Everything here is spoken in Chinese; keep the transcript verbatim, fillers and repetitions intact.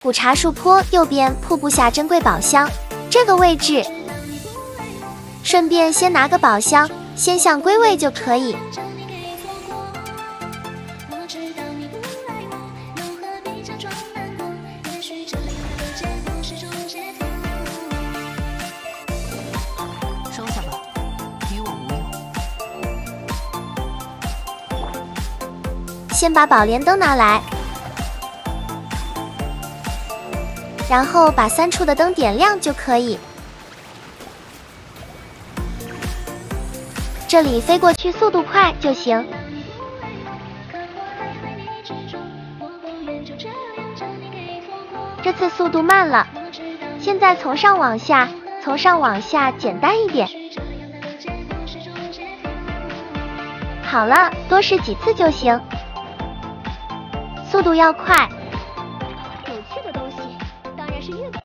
古茶树坡右边瀑布下珍贵宝箱这个位置，顺便先拿个宝箱，先向归位就可以。 收下吧，与我无用。 先把宝莲灯拿来。 然后把三处的灯点亮就可以。这里飞过去速度快就行。这次速度慢了，现在从上往下，从上往下简单一点。好了，多试几次就行。速度要快。